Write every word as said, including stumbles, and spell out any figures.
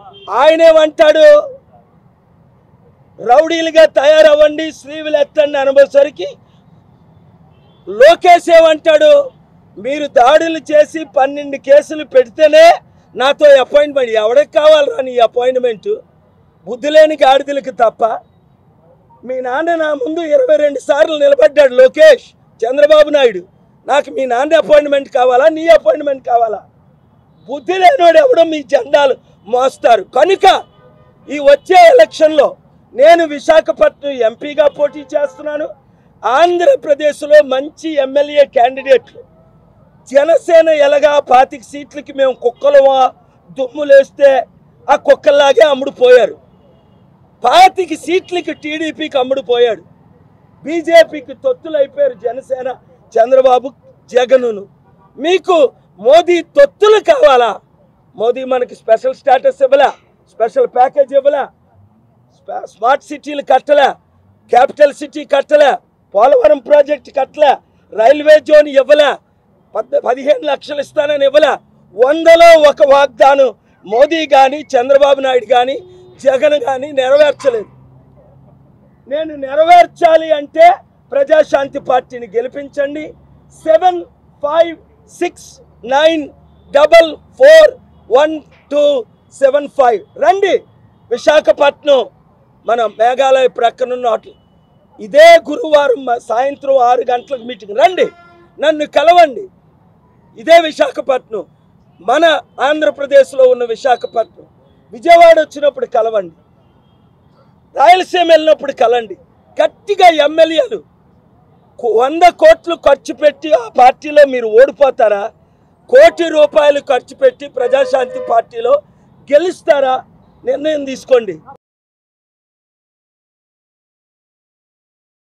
ఆయనేమంటాడు, రౌడీలుగా తయారవ్వండి, స్లీవులు ఎత్తండి అనేసరికి లోకేష్ ఏమంటాడు, మీరు దాడులు చేసి పన్నెండు కేసులు పెడితేనే నాతో అపాయింట్మెంట్. ఎవరికి కావాలరా నీ అపాయింట్మెంటు? బుద్ధి లేని గాడిదలకు తప్ప. మీ నాన్న నా ముందు ఇరవై రెండు సార్లు నిలబడ్డాడు లోకేష్ చంద్రబాబు నాయుడు. నాకు మీ నాన్న అపాయింట్మెంట్ కావాలా, నీ అపాయింట్మెంట్ కావాలా? బుద్ధి లేనివాడు ఎవడో మీ జెండాలు మోస్తారు. కనుక ఈ వచ్చే ఎలక్షన్లో నేను విశాఖపట్నం ఎంపీగా పోటీ చేస్తున్నాను. ఆంధ్రప్రదేశ్లో మంచి ఎమ్మెల్యే క్యాండిడేట్లు జనసేన ఎలాగా పాతిక సీట్లకి మేము కుక్కలమా దుమ్ములేస్తే ఆ కుక్కల్లాగే అమ్ముడుపోయారు. పాతిక సీట్లకి టీడీపీకి అమ్ముడుపోయాడు. బీజేపీకి తొత్తులైపోయారు జనసేన, చంద్రబాబు, జగనును. మీకు మోదీ తొత్తులు కావాలా? మోదీ మనకి స్పెషల్ స్టేటస్ ఇవ్వలే, స్పెషల్ ప్యాకేజ్ ఇవ్వలే, స్మార్ట్ సిటీలు కట్టలే, క్యాపిటల్ సిటీ కట్టలే, పోలవరం ప్రాజెక్టు కట్టలే, రైల్వే జోన్ ఇవ్వలే, పద్ పదిహేను లక్షలు ఇస్తానని ఇవ్వలే. వందలో ఒక వాగ్దానం మోదీ కానీ చంద్రబాబు నాయుడు కానీ జగన్ కానీ నెరవేర్చలేదు. నేను నెరవేర్చాలి అంటే ప్రజాశాంతి పార్టీని గెలిపించండి. Seven five six nine double four one two seven five రండి. విశాఖపట్నం మన మేఘాలయ ప్రక్కనున్న హోటల్. ఇదే గురువారం సాయంత్రం ఆరు గంటలకు మీటింగ్ రండి, నన్ను కలవండి. ఇదే విశాఖపట్నం, మన ఆంధ్రప్రదేశ్లో ఉన్న విశాఖపట్నం. విజయవాడ వచ్చినప్పుడు కలవండి, రాయలసీమ వెళ్ళినప్పుడు కలండి. గట్టిగా ఎమ్మెల్యేలు వంద కోట్లు ఖర్చు పెట్టి ఆ పార్టీలో మీరు ఓడిపోతారా? కోటి రూపాయలు ఖర్చు పెట్టి ప్రజాశాంతి పార్టీలో గెలుస్తారా? నిర్ణయం తీసుకోండి.